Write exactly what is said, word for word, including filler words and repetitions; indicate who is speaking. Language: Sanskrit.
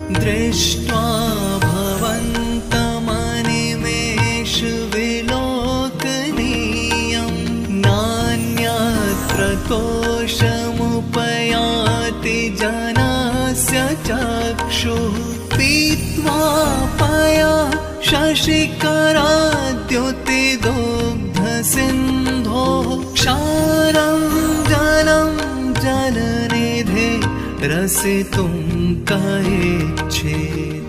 Speaker 1: दृष्ट्वा भवन्तमनिमेषविलोकनीयं नान्यत्र तोषमुपयाति जनस्य चक्षुः पीत्वा पया शशिकराद्युतिदुग्धसिन्धोः क्षारं जलं जलनिधे रसितुं कयेच्छेत्।